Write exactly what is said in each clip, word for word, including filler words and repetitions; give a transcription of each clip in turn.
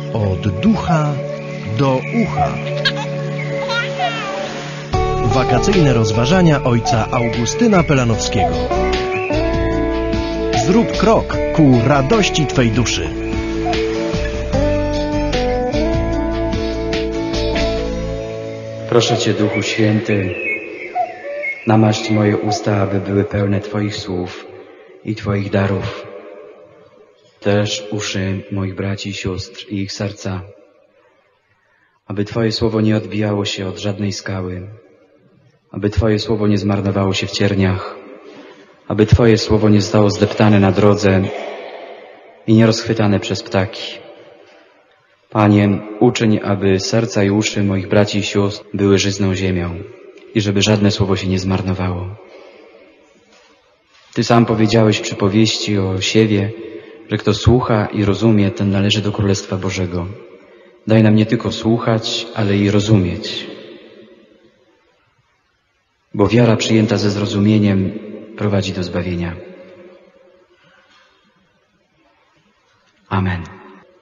Od ducha do ucha. Wakacyjne rozważania ojca Augustyna Pelanowskiego. Zrób krok ku radości Twej duszy. Proszę Cię, Duchu Święty, namaść moje usta, aby były pełne Twoich słów i Twoich darów. Też uszy moich braci i sióstr i ich serca, aby Twoje słowo nie odbijało się od żadnej skały, aby Twoje słowo nie zmarnowało się w cierniach, aby Twoje słowo nie zostało zdeptane na drodze i nie rozchwytane przez ptaki. Panie, uczyń, aby serca i uszy moich braci i sióstr były żyzną ziemią i żeby żadne słowo się nie zmarnowało. Ty sam powiedziałeś w przypowieści o siewie, że kto słucha i rozumie, ten należy do Królestwa Bożego. Daj nam nie tylko słuchać, ale i rozumieć. Bo wiara przyjęta ze zrozumieniem prowadzi do zbawienia. Amen.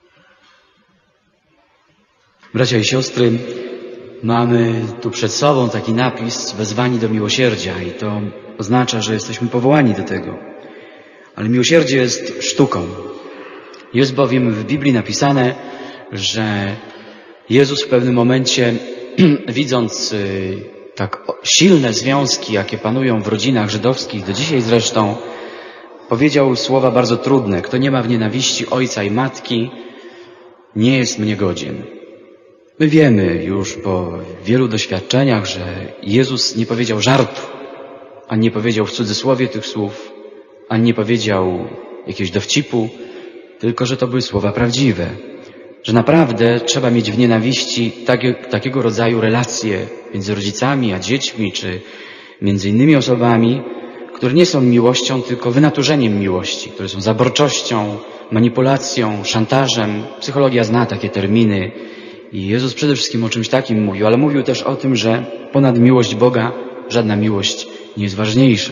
Bracia i siostry, mamy tu przed sobą taki napis wezwani do miłosierdzia i to oznacza, że jesteśmy powołani do tego. Ale miłosierdzie jest sztuką. Jest bowiem w Biblii napisane, że Jezus w pewnym momencie, widząc tak silne związki, jakie panują w rodzinach żydowskich, do dzisiaj zresztą, powiedział słowa bardzo trudne. Kto nie ma w nienawiści ojca i matki, nie jest mnie godzien. My wiemy już po wielu doświadczeniach, że Jezus nie powiedział żartu, ani nie powiedział w cudzysłowie tych słów, ani nie powiedział jakiegoś dowcipu, tylko że to były słowa prawdziwe. Że naprawdę trzeba mieć w nienawiści takie, takiego rodzaju relacje między rodzicami a dziećmi, czy między innymi osobami, które nie są miłością, tylko wynaturzeniem miłości, które są zaborczością, manipulacją, szantażem. Psychologia zna takie terminy i Jezus przede wszystkim o czymś takim mówił, ale mówił też o tym, że ponad miłość Boga żadna miłość nie jest ważniejsza.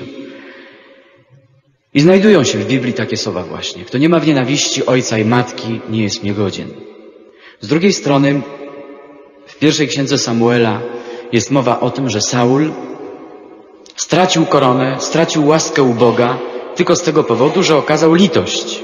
I znajdują się w Biblii takie słowa właśnie. Kto nie ma w nienawiści ojca i matki, nie jest mnie godzien. Z drugiej strony w pierwszej księdze Samuela jest mowa o tym, że Saul stracił koronę, stracił łaskę u Boga tylko z tego powodu, że okazał litość.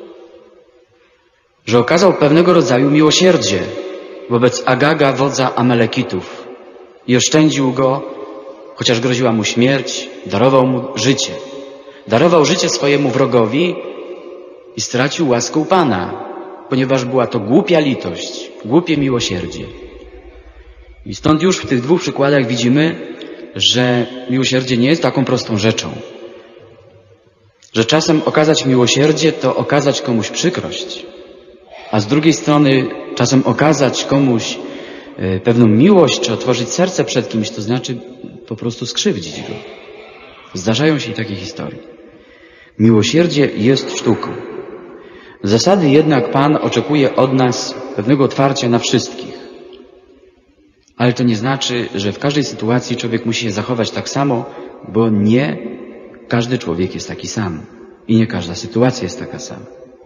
Że okazał pewnego rodzaju miłosierdzie wobec Agaga, wodza Amalekitów i oszczędził go, chociaż groziła mu śmierć, darował mu życie. Darował życie swojemu wrogowi i stracił łaskę u Pana, ponieważ była to głupia litość, głupie miłosierdzie. I stąd już w tych dwóch przykładach widzimy, że miłosierdzie nie jest taką prostą rzeczą. Że czasem okazać miłosierdzie to okazać komuś przykrość, a z drugiej strony czasem okazać komuś pewną miłość, czy otworzyć serce przed kimś, to znaczy po prostu skrzywdzić go. Zdarzają się i takie historie. Miłosierdzie jest sztuką. Z zasady jednak Pan oczekuje od nas pewnego otwarcia na wszystkich. Ale to nie znaczy, że w każdej sytuacji człowiek musi się zachować tak samo, bo nie każdy człowiek jest taki sam. I nie każda sytuacja jest taka sama.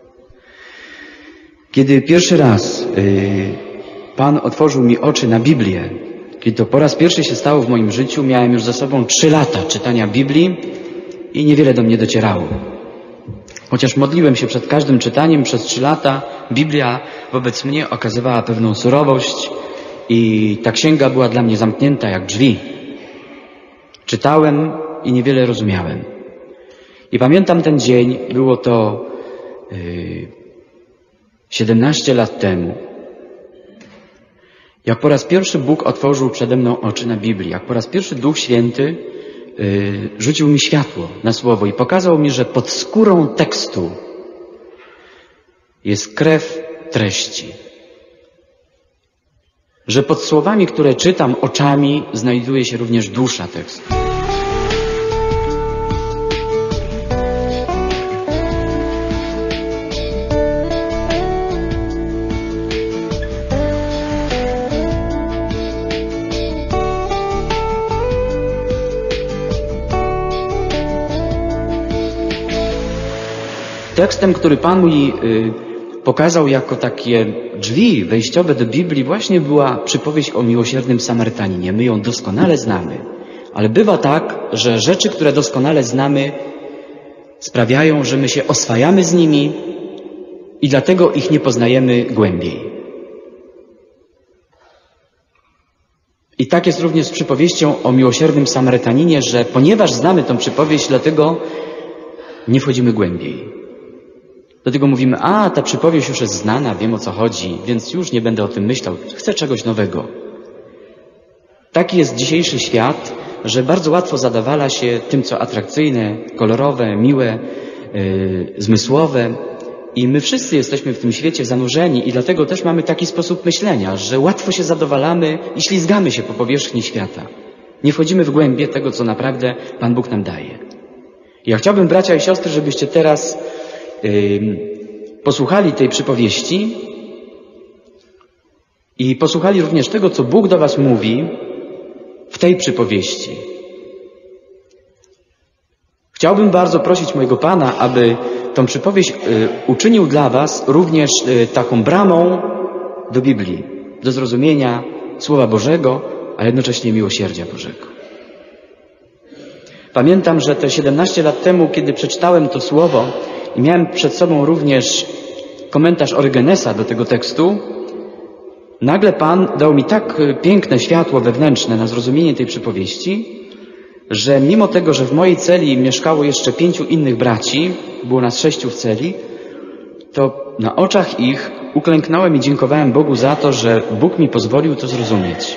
Kiedy pierwszy raz yy, Pan otworzył mi oczy na Biblię, kiedy to po raz pierwszy się stało w moim życiu, miałem już za sobą trzy lata czytania Biblii i niewiele do mnie docierało. Chociaż modliłem się przed każdym czytaniem przez trzy lata, Biblia wobec mnie okazywała pewną surowość i ta księga była dla mnie zamknięta jak drzwi. Czytałem i niewiele rozumiałem. I pamiętam ten dzień, było to yy, siedemnaście lat temu. Jak po raz pierwszy Bóg otworzył przede mną oczy na Biblii, jak po raz pierwszy Duch Święty yy, rzucił mi światło na słowo i pokazał mi, że pod skórą tekstu jest krew treści. Że pod słowami, które czytam oczami, znajduje się również dusza tekstu. Tekstem, który Pan mi pokazał jako takie drzwi wejściowe do Biblii, właśnie była przypowieść o miłosiernym Samarytaninie. My ją doskonale znamy, ale bywa tak, że rzeczy, które doskonale znamy, sprawiają, że my się oswajamy z nimi i dlatego ich nie poznajemy głębiej. I tak jest również z przypowieścią o miłosiernym Samarytaninie, że ponieważ znamy tą przypowieść, dlatego nie wchodzimy głębiej. Dlatego mówimy, a ta przypowieść już jest znana, wiem o co chodzi, więc już nie będę o tym myślał, chcę czegoś nowego. Taki jest dzisiejszy świat, że bardzo łatwo zadawala się tym, co atrakcyjne, kolorowe, miłe, yy, zmysłowe. I my wszyscy jesteśmy w tym świecie zanurzeni i dlatego też mamy taki sposób myślenia, że łatwo się zadowalamy i ślizgamy się po powierzchni świata. Nie wchodzimy w głębie tego, co naprawdę Pan Bóg nam daje. Ja chciałbym, bracia i siostry, żebyście teraz yy, posłuchali tej przypowieści i posłuchali również tego, co Bóg do was mówi w tej przypowieści. Chciałbym bardzo prosić mojego Pana, aby tą przypowieść y, uczynił dla was również y, taką bramą do Biblii, do zrozumienia Słowa Bożego, a jednocześnie miłosierdzia Bożego. Pamiętam, że te siedemnaście lat temu, kiedy przeczytałem to słowo i miałem przed sobą również komentarz Orygenesa do tego tekstu, nagle Pan dał mi tak piękne światło wewnętrzne na zrozumienie tej przypowieści, że mimo tego, że w mojej celi mieszkało jeszcze pięciu innych braci, było nas sześciu w celi, to na oczach ich uklęknąłem i dziękowałem Bogu za to, że Bóg mi pozwolił to zrozumieć.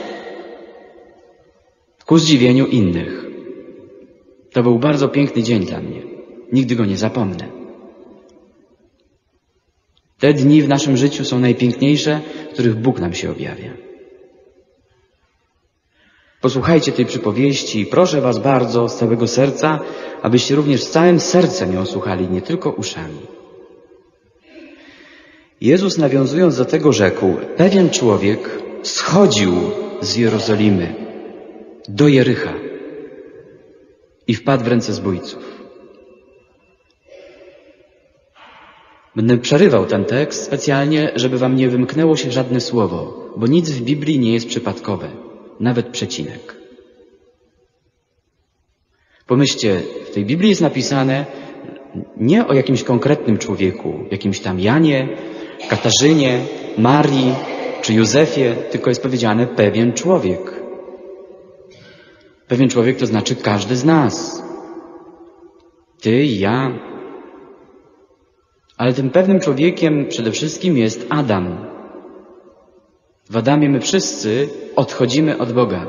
Ku zdziwieniu innych. To był bardzo piękny dzień dla mnie. Nigdy go nie zapomnę. Te dni w naszym życiu są najpiękniejsze, w których Bóg nam się objawia. Posłuchajcie tej przypowieści i proszę was bardzo z całego serca, abyście również z całym sercem ją słuchali, nie tylko uszami. Jezus, nawiązując do tego, rzekł: pewien człowiek schodził z Jerozolimy do Jericha i wpadł w ręce zbójców. Będę przerywał ten tekst specjalnie, żeby wam nie wymknęło się żadne słowo, bo nic w Biblii nie jest przypadkowe, nawet przecinek. Pomyślcie, w tej Biblii jest napisane nie o jakimś konkretnym człowieku, jakimś tam Janie, Katarzynie, Marii czy Józefie, tylko jest powiedziane pewien człowiek. Pewien człowiek to znaczy każdy z nas. Ty i ja. Ale tym pewnym człowiekiem przede wszystkim jest Adam. W Adamie my wszyscy odchodzimy od Boga.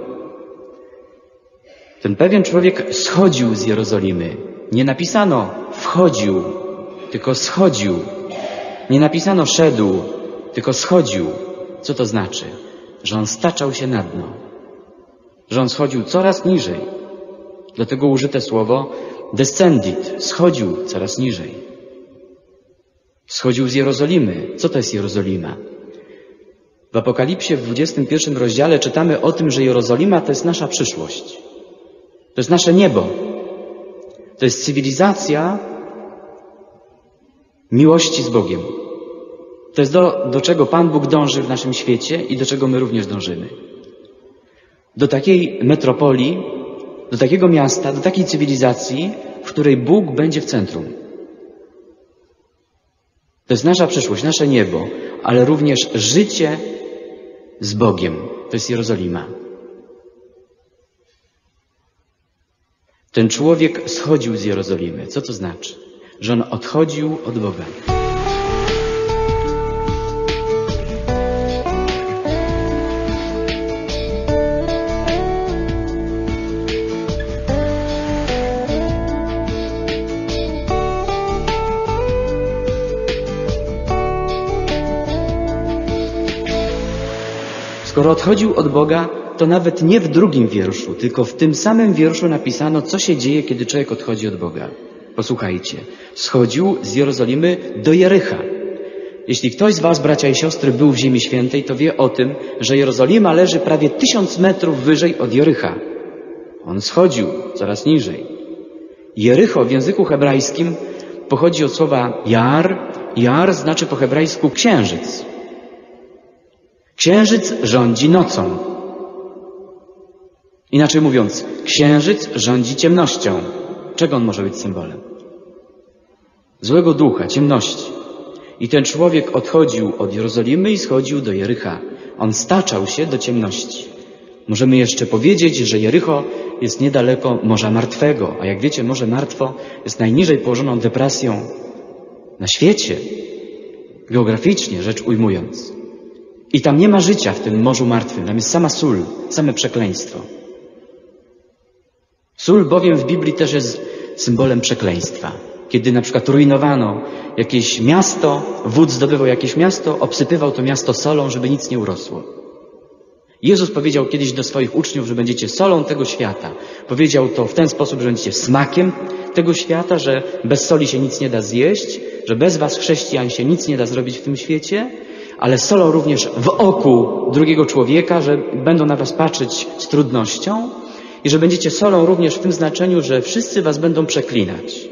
Ten pewien człowiek schodził z Jerozolimy. Nie napisano wchodził, tylko schodził. Nie napisano szedł, tylko schodził. Co to znaczy? Że on staczał się na dno. Że on schodził coraz niżej. Dlatego użyte słowo descendit, schodził coraz niżej. Schodził z Jerozolimy. Co to jest Jerozolima? W Apokalipsie w dwudziestym pierwszym rozdziale czytamy o tym, że Jerozolima to jest nasza przyszłość. To jest nasze niebo. To jest cywilizacja miłości z Bogiem. To jest do, do czego Pan Bóg dąży w naszym świecie i do czego my również dążymy. Do takiej metropolii, do takiego miasta, do takiej cywilizacji, w której Bóg będzie w centrum. To jest nasza przyszłość, nasze niebo, ale również życie z Bogiem. To jest Jerozolima. Ten człowiek schodził z Jerozolimy. Co to znaczy? Że on odchodził od Boga. Skoro odchodził od Boga, to nawet nie w drugim wierszu, tylko w tym samym wierszu napisano, co się dzieje, kiedy człowiek odchodzi od Boga. Posłuchajcie. Schodził z Jerozolimy do Jericha. Jeśli ktoś z was, bracia i siostry, był w Ziemi Świętej, to wie o tym, że Jerozolima leży prawie tysiąc metrów wyżej od Jericha. On schodził coraz niżej. Jericho w języku hebrajskim pochodzi od słowa jar, Jar znaczy po hebrajsku księżyc. Księżyc rządzi nocą. Inaczej mówiąc, księżyc rządzi ciemnością. Czego on może być symbolem? Złego ducha, ciemności. I ten człowiek odchodził od Jerozolimy i schodził do Jericha. On staczał się do ciemności. Możemy jeszcze powiedzieć, że Jericho jest niedaleko Morza Martwego. A jak wiecie, Morze Martwo jest najniżej położoną depresją na świecie, geograficznie rzecz ujmując. I tam nie ma życia w tym Morzu Martwym. Tam jest sama sól, same przekleństwo. Sól bowiem w Biblii też jest symbolem przekleństwa. Kiedy na przykład rujnowano jakieś miasto, wódz zdobywał jakieś miasto, obsypywał to miasto solą, żeby nic nie urosło. Jezus powiedział kiedyś do swoich uczniów, że będziecie solą tego świata. Powiedział to w ten sposób, że będziecie smakiem tego świata, że bez soli się nic nie da zjeść, że bez was, chrześcijan, się nic nie da zrobić w tym świecie, ale solą również w oku drugiego człowieka, że będą na was patrzeć z trudnością i że będziecie solą również w tym znaczeniu, że wszyscy was będą przeklinać.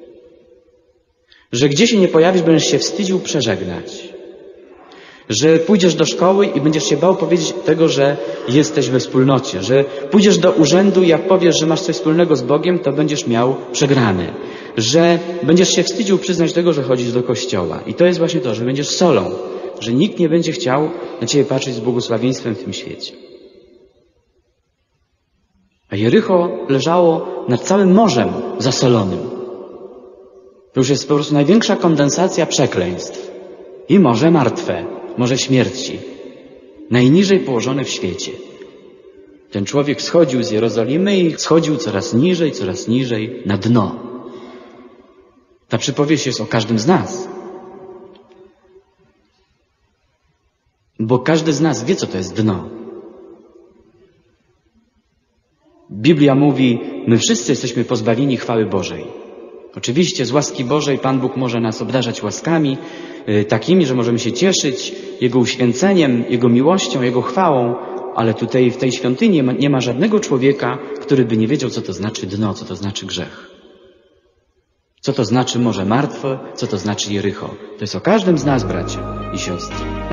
Że gdzie się nie pojawisz, będziesz się wstydził przeżegnać. Że pójdziesz do szkoły i będziesz się bał powiedzieć tego, że jesteś we wspólnocie. Że pójdziesz do urzędu i jak powiesz, że masz coś wspólnego z Bogiem, to będziesz miał przegrany. Że będziesz się wstydził przyznać tego, że chodzisz do kościoła. I to jest właśnie to, że będziesz solą. Że nikt nie będzie chciał na ciebie patrzeć z błogosławieństwem w tym świecie. A Jericho leżało nad całym morzem zasolonym. To już jest po prostu największa kondensacja przekleństw. I Morze Martwe, Morze Śmierci. Najniżej położone w świecie. Ten człowiek schodził z Jerozolimy i schodził coraz niżej, coraz niżej na dno. Ta przypowieść jest o każdym z nas. Bo każdy z nas wie, co to jest dno. Biblia mówi, my wszyscy jesteśmy pozbawieni chwały Bożej. Oczywiście z łaski Bożej Pan Bóg może nas obdarzać łaskami, yy, takimi, że możemy się cieszyć Jego uświęceniem, Jego miłością, Jego chwałą, ale tutaj w tej świątyni nie ma, nie ma żadnego człowieka, który by nie wiedział, co to znaczy dno, co to znaczy grzech. Co to znaczy Morze Martwe, co to znaczy Jericho. To jest o każdym z nas, bracia i siostry.